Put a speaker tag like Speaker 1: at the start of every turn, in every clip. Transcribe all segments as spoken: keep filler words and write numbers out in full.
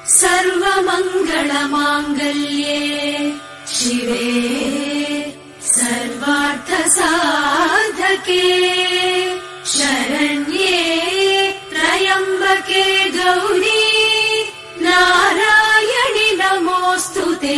Speaker 1: सर्वमङ्गलमाङ्गल्ये शिवे सर्वार्थसाधके शरण्ये त्र्यम्बके गौरी नारायणि नमोऽस्तुते।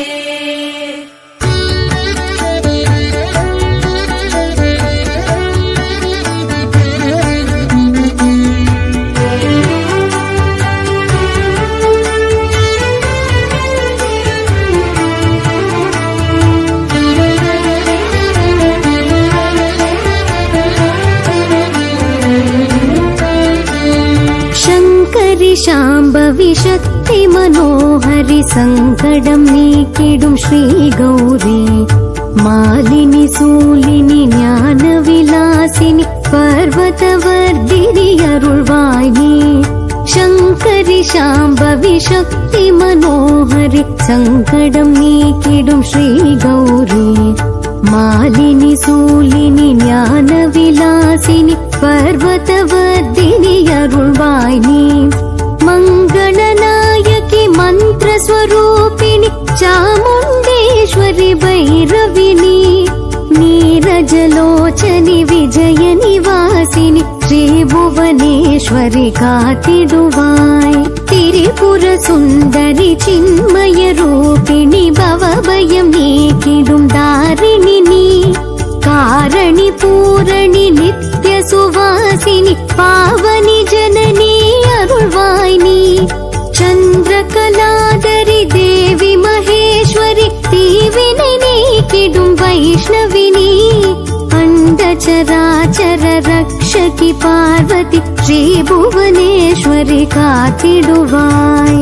Speaker 2: शाम्भवी शक्ति मनोहरि संकटं नीकिडुं श्री गौरी मालिनी सूलिनी ज्ञान विलासिनी पर्वतवर्धिनी अरुळ्वायि शंकरि शाम्भवी शक्ति मनोहरि संकटं नीकिडुं श्री गौरी मालिनी सूलिनी ज्ञान विलासिनी पर्वतवर्धिनी अरुळ्वायि मंगलनायकी मंत्र स्वरूपिणी चामुंडेश्वरी भैरविनी नीरजलोचनी विजय निवासिनी श्रीभुवनेश्वरी कातिडुवाय त्रिपुर सुंदरी चिन्मय रूपिणी भवभयं नीकिडुं दारिणिनी कारणि पूरणि नित्य सुवासिनी पावनि जननी अरुळ्वायिनी चंद्रकलाधरी देवी महेश्वरी दीविनै नीकिडुं वैष्णविनी अंडचराचर रक्षकि पार्वती श्रीभुवनेश्वरी कातिडुवाय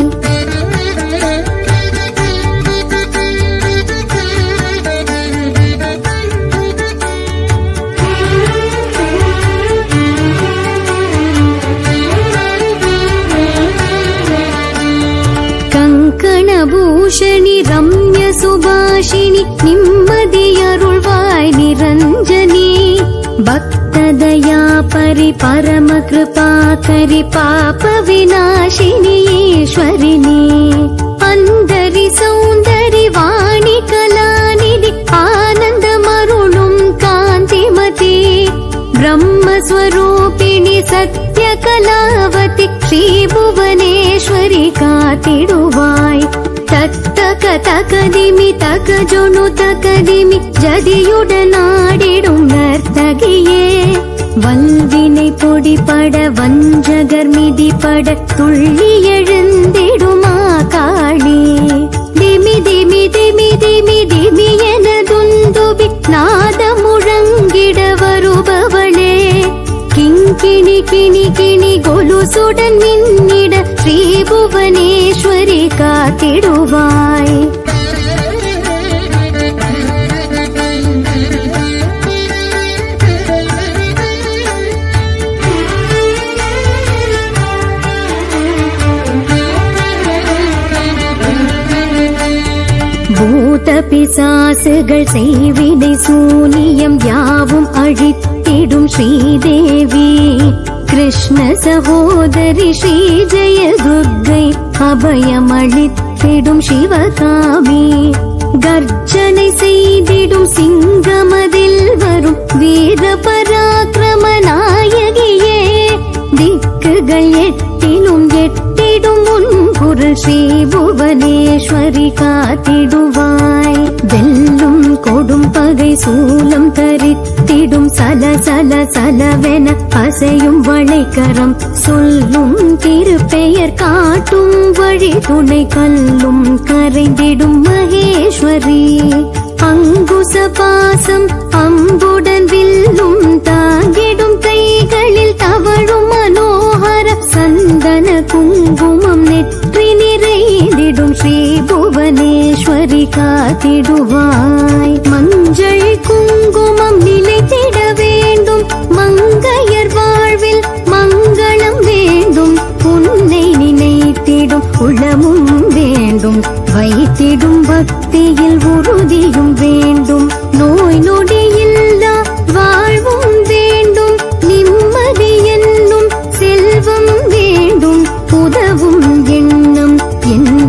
Speaker 2: भूषणि रम्य सुभाषिणि निम्मदि अरुळ्वाय निरंजनी भक्तदया परि परम कृपाकरि पाप विनाशिनी ईश्वरिणी अंदरि सौंदरि वाणी कलानिधि आनंद मरुळुं कांतिमती ब्रह्म स्वरूपिणी सत्य कलावती श्रीभुवनेश्वरी कातिडुवाय तक तकदिमि तकजोनु तकदिमि जदियुडनाडिडुं नर्तगिये वल्विनै पोडिपड वंजगर मिदिपड तुल्लि एळुंदिडुमा काळि दिमि दिमि दिमि दिमि दिमि एनदुंदुबि नाद मुळंगिड वरुबवळे किंकिणि किणि किणि गोलुसुडन् मिन्निड श्रीभुवनेश्वरी कातिडुवाय भूतपिशाचुகள் செய்வினை சூனியம் யாவும் அழித்திடும் ஸ்ரீதேவி कृष्ण सहोदरी श्री जय दुर्गै अभयमளித்திடும் शिवकामी गर्जனை செய்திடும் சிங்கமதில் வரும் வீர பராக்கிரம நாயகியே திக்குகள் எட்டிலும் எட்டிடும் உன் குரல் ஸ்ரீ புவனேஸ்வரி காத்திடுவாய் வெல்லும் கொடும் பகை சூலம் தரித்திடும் சல சல சலவென அசையும் வளைக்கரம் சொல்லும் திருப்பெயர் காட்டும் வழி துணை கல்லும் கரைந்திடும் மகேஸ்வரி அங்குச பாசம் அம்புடன் வில்லும் தாங்கிடும் கைகளில் தவழும் மனோகர சந்தன குங்குமம் நெற்றி நிறைந்திடும் ஸ்ரீ புவனேஸ்வரி காத்திடுவாய் மஞ்சள் குங்குமம் நிலைத்திட வேண்டும் மங்கையர் வாழ்வில் மங்களம் வேண்டும் உன்னை நினைத்திடும் உளமும் வேண்டும் வைத்திடும் பக்தியில் உறுதியும் வேண்டும் நோய் நொடியில்லா வாழ்வும் வேண்டும் நிம்மதி என்னும் செல்வம் வேண்டும் உதவும் எண்ணம் என்ன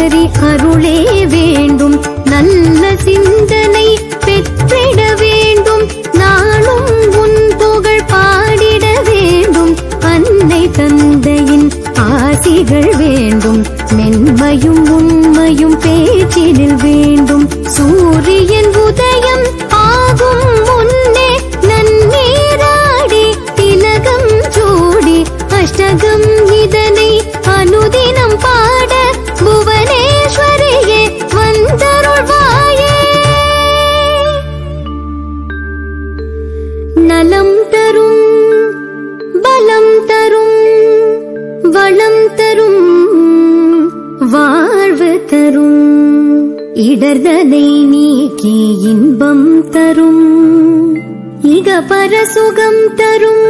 Speaker 2: புவனேஸ்வரி அருளே வேண்டும், நல்ல சிந்தனை பெற்றிட வேண்டும், நாளும் உன் புகழ் பாடிட வேண்டும், அன்னை தந்தையின் ஆசிகள் வேண்டும், மென்மையும் உண்மையும் பேச்சினில் வேண்டும், சூரியன் உதயம் ஆகும் முன்னே நன்னீராடி திலகம் சூடி அஷ்டகம் இதனை அனுதினம் பாட புவனேஸ்வரியே வந்தருள்வாயே. நலம் தரும் பலம் தரும் வளம் தரும் வாழ்வு தரும், இடர்தனை நீக்கி இன்பம் தரும், இக பரசுகம் தரும்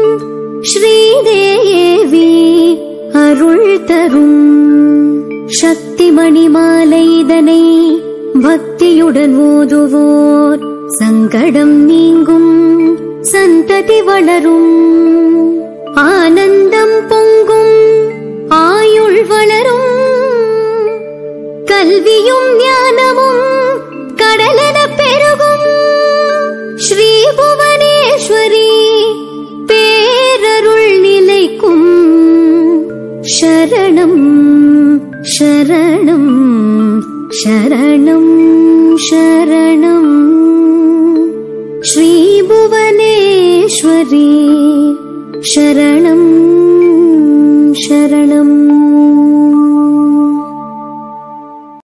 Speaker 2: ஸ்ரீதேவி அருள் தரும். சக்தி மணிமாலை இதனை பக்தியுடன் ஓதுவோர் சங்கடம் நீங்கும், சந்ததி வளரும், ஆனந்தம் பொங்கும், ஆயுள் வளரும், கல்வியும் ஞானமும் கடலென பெருகும். ஸ்ரீ புவனேஸ்வரி பேரருள் நிலைக்கும். சரணம் சரணம் சரணம் சரணம் ஸ்ரீ புவனேஸ்வரி சரணம் சரணம்.